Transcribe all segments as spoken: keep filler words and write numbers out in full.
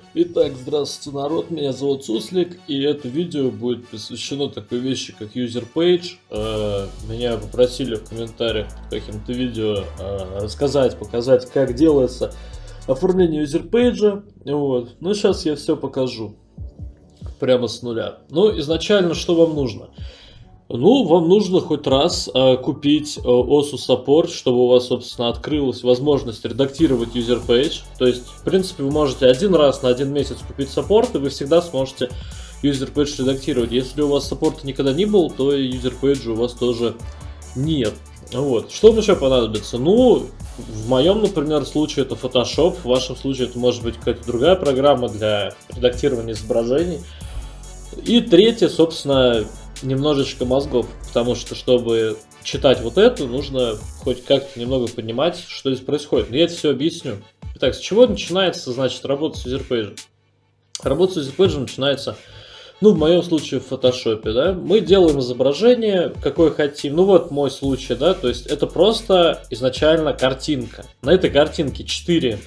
Итак, здравствуйте, народ, меня зовут Суслик, и это видео будет посвящено такой вещи, как User Page. Э, Меня попросили в комментариях под каким-то видео э, рассказать, показать, как делается оформление User Page. Вот. Ну, сейчас я все покажу прямо с нуля. Ну, изначально, что вам нужно? Ну, вам нужно хоть раз э, купить э, осу Support, чтобы у вас, собственно, открылась возможность редактировать User Page. То есть, в принципе, вы можете один раз на один месяц купить Support, и вы всегда сможете User Page редактировать. Если у вас Support никогда не был, то и User Page у вас тоже нет. Вот. Что вам еще понадобится? Ну, в моем, например, случае это Photoshop, в вашем случае это может быть какая-то другая программа для редактирования изображений. И третье, собственно, немножечко мозгов, потому что, чтобы читать вот это, нужно хоть как-то немного понимать, что здесь происходит. Я это все объясню. Итак, с чего начинается, значит, работа с User Page? Работа с User Page начинается, ну, в моем случае, в Photoshop, да. Мы делаем изображение, какое хотим. Ну, вот мой случай, да, то есть это просто изначально картинка. На этой картинке четыре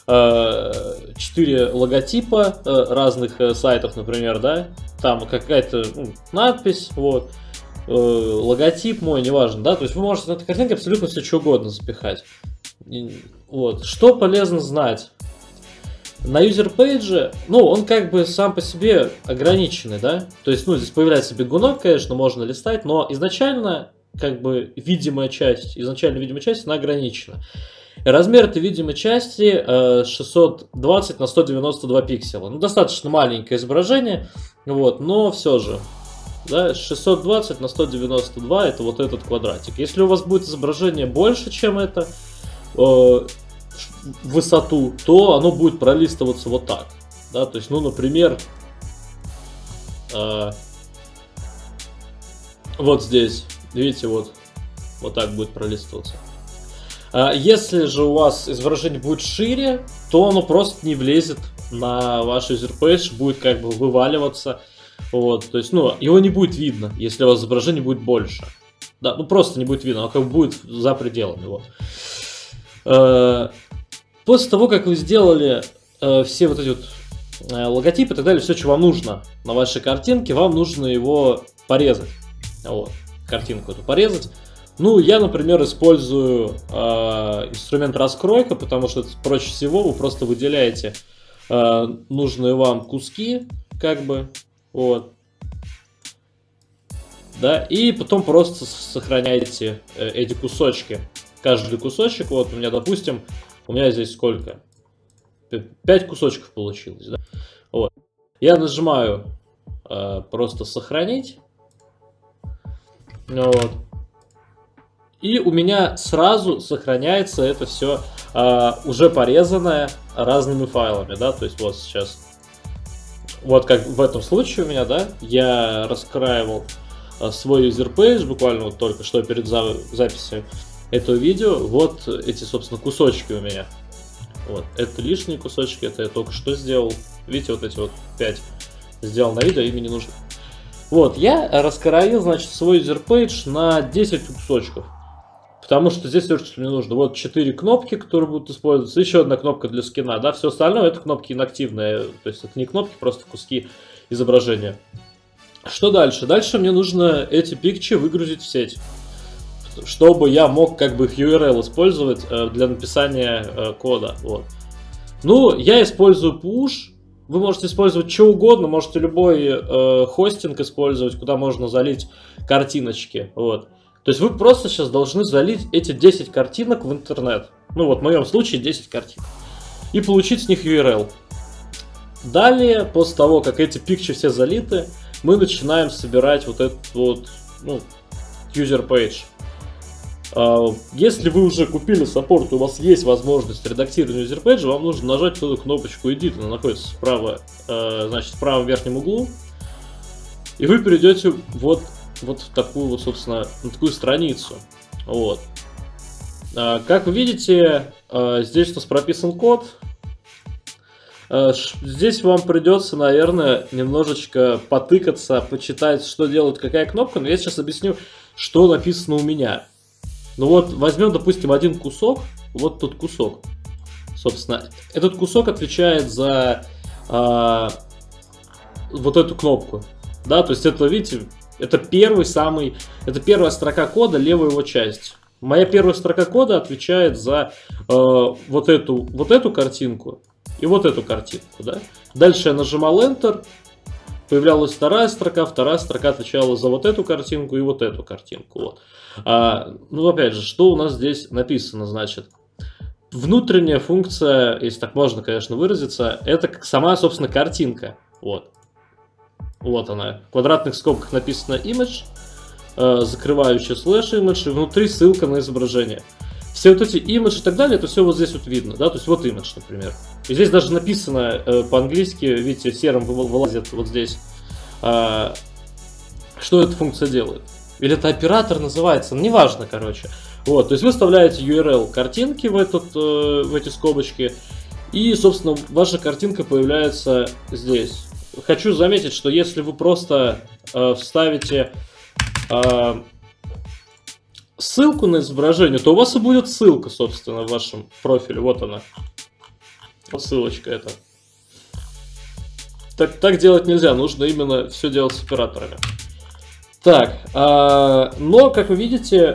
четыре логотипа разных сайтов, например, да, там какая-то ну, надпись, вот, логотип мой, неважно, да, то есть вы можете на этой картинке абсолютно все что угодно запихать. Вот, что полезно знать? На User Page, ну, он как бы сам по себе ограниченный, да, то есть, ну, здесь появляется бегунок, конечно, можно листать, но изначально, как бы, видимая часть, изначально видимая часть, она ограничена. Размер этой видимой части шестьсот двадцать на сто девяносто два пикселя. Ну, достаточно маленькое изображение, вот, но все же, да, шестьсот двадцать на сто девяносто два это вот этот квадратик. Если у вас будет изображение больше, чем это, э, высоту, то оно будет пролистываться вот так, да, то есть, ну, например, э, вот здесь, видите, вот, вот так будет пролистываться. Если же у вас изображение будет шире, то оно просто не влезет на ваш User Page, будет как бы вываливаться. Вот, то есть, ну, его не будет видно, если у вас изображение будет больше. Да, ну просто не будет видно, оно как бы будет за пределами. Вот. После того, как вы сделали все вот эти вот логотипы и так далее, все, что вам нужно на вашей картинке, вам нужно его порезать. Вот, картинку эту порезать. Ну, я, например, использую э, инструмент раскройка, потому что проще всего вы просто выделяете э, нужные вам куски, как бы, вот, да, и потом просто сохраняете э, эти кусочки. Каждый кусочек, вот, у меня, допустим, у меня здесь сколько? пять кусочков получилось, да, вот. Я нажимаю э, просто сохранить, вот. И у меня сразу сохраняется это все а, уже порезанное разными файлами, да, то есть вот сейчас, вот как в этом случае у меня, да, я раскраивал а, свой User Page буквально вот только что перед за записью этого видео, вот эти, собственно, кусочки у меня, вот, это лишние кусочки, это я только что сделал, видите, вот эти вот пять сделал на видео, ими не нужно. Вот, я раскроил, значит, свой User Page на десять кусочков. Потому что здесь все, что мне нужно. Вот четыре кнопки, которые будут использоваться. Еще одна кнопка для скина. Да, все остальное это кнопки инактивные. То есть это не кнопки, просто куски изображения. Что дальше? Дальше мне нужно эти пикчи выгрузить в сеть. Чтобы я мог как бы их ю ар эл использовать для написания кода. Вот. Ну, я использую push. Вы можете использовать что угодно. Можете любой э, хостинг использовать, куда можно залить картиночки. Вот. То есть вы просто сейчас должны залить эти десять картинок в интернет. Ну вот в моем случае десять картинок. И получить с них ю ар эл. Далее, после того, как эти пикчи все залиты, мы начинаем собирать вот этот вот, ну, User Page. Если вы уже купили Support, у вас есть возможность редактирования User Page, вам нужно нажать эту кнопочку Edit. Она находится справа, значит, в правом верхнем углу. И вы перейдете вот вот в такую вот, собственно, на такую страницу. Вот. А, как вы видите, а, здесь у нас прописан код. А, здесь вам придется, наверное, немножечко потыкаться, почитать, что делает какая кнопка. Но я сейчас объясню, что написано у меня. Ну вот, возьмем, допустим, один кусок. Вот тот кусок. Собственно, этот кусок отвечает за а, вот эту кнопку. Да, то есть это, видите, это первый самый, это первая строка кода, левая его часть. Моя первая строка кода отвечает за э, вот, эту, вот эту картинку и вот эту картинку. Да? Дальше я нажимал Enter, появлялась вторая строка, вторая строка отвечала за вот эту картинку и вот эту картинку. Вот. А, ну, опять же, что у нас здесь написано, значит? Внутренняя функция, если так можно, конечно, выразиться, это как сама, собственно, картинка. Вот. Вот она. В квадратных скобках написано image, э, закрывающая слэш image, и внутри ссылка на изображение. Все вот эти image и так далее, это все вот здесь вот видно, да, то есть вот image, например. И здесь даже написано э, по-английски, видите, серым вылазит вот здесь, э, что эта функция делает. Или это оператор называется, ну неважно, короче. Вот, то есть вы вставляете ю ар эл картинки в, этот, э, в эти скобочки, и, собственно, ваша картинка появляется здесь. Хочу заметить, что если вы просто э, вставите э, ссылку на изображение, то у вас и будет ссылка, собственно, в вашем профиле. Вот она. Вот ссылочка эта. Так, так делать нельзя, нужно именно все делать с операторами. Так, э, но, как вы видите,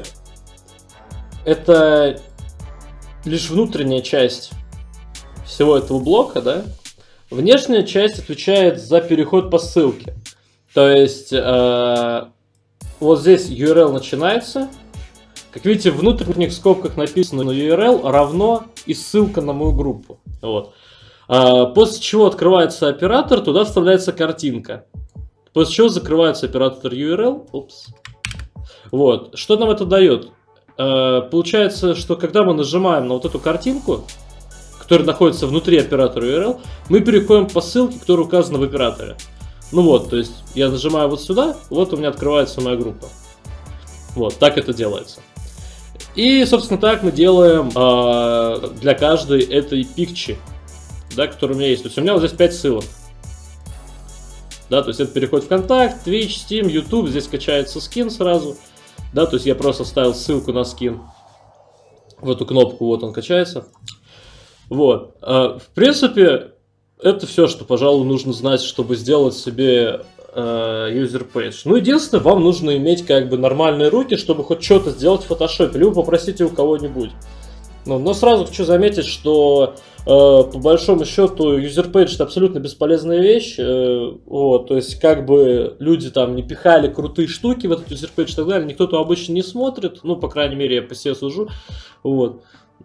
это лишь внутренняя часть всего этого блока, да? Внешняя часть отвечает за переход по ссылке. То есть, э, вот здесь ю ар эл начинается. Как видите, в внутренних скобках написано ю ар эл равно и ссылка на мою группу. Вот. Э, после чего открывается оператор, туда вставляется картинка. После чего закрывается оператор ю ар эл. Упс. Вот. Что нам это дает? Э, получается, что когда мы нажимаем на вот эту картинку, который находится внутри оператора ю ар эл, мы переходим по ссылке, которая указана в операторе. Ну вот, то есть я нажимаю вот сюда, вот у меня открывается моя группа. Вот, так это делается. И, собственно, так мы делаем э, для каждой этой пикчи, да, которая у меня есть. То есть у меня вот здесь пять ссылок. Да, то есть это переход в Контакт, Twitch, Steam, YouTube, здесь качается скин сразу. Да, то есть я просто вставил ссылку на скин в эту кнопку, вот он качается. Вот. В принципе, это все, что, пожалуй, нужно знать, чтобы сделать себе user page. Ну, единственное, вам нужно иметь как бы нормальные руки, чтобы хоть что-то сделать в Photoshop, либо попросите у кого-нибудь. Ну, но сразу хочу заметить, что э, по большому счету user page это абсолютно бесполезная вещь. Э, вот, то есть, как бы люди там не пихали крутые штуки в этот user page и так далее, никто то обычно не смотрит. Ну, по крайней мере, я по себе сужу. Вот.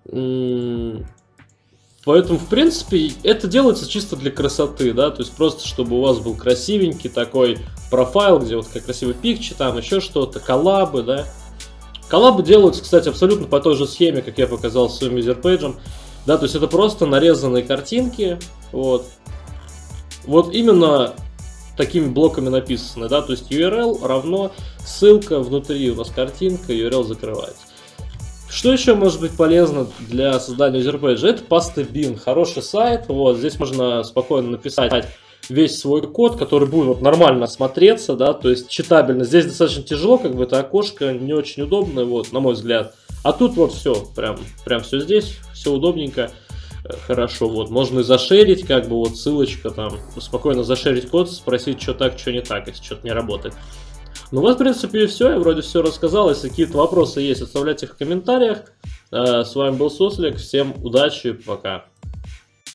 Поэтому, в принципе, это делается чисто для красоты, да, то есть просто, чтобы у вас был красивенький такой профайл, где вот как красивый пикчи, там еще что-то, коллабы, да. Коллабы делаются, кстати, абсолютно по той же схеме, как я показал с своим юзерпейджем, да, то есть это просто нарезанные картинки, вот. Вот именно такими блоками написаны, да, то есть ю ар эл равно ссылка, внутри у нас картинка, ю ар эл закрывается. Что еще может быть полезно для создания юзерпейджа? Это PastaBin, хороший сайт, вот, здесь можно спокойно написать весь свой код, который будет вот нормально смотреться, да, то есть читабельно. Здесь достаточно тяжело, как бы это окошко не очень удобное, вот, на мой взгляд. А тут вот все, прям, прям все здесь, все удобненько, хорошо, вот, можно и зашерить, как бы вот ссылочка там, спокойно зашерить код, спросить, что так, что не так, если что-то не работает. Ну вот, в принципе, и все. Я вроде все рассказал. Если какие-то вопросы есть, оставляйте их в комментариях. С вами был Суслик. Всем удачи. Пока.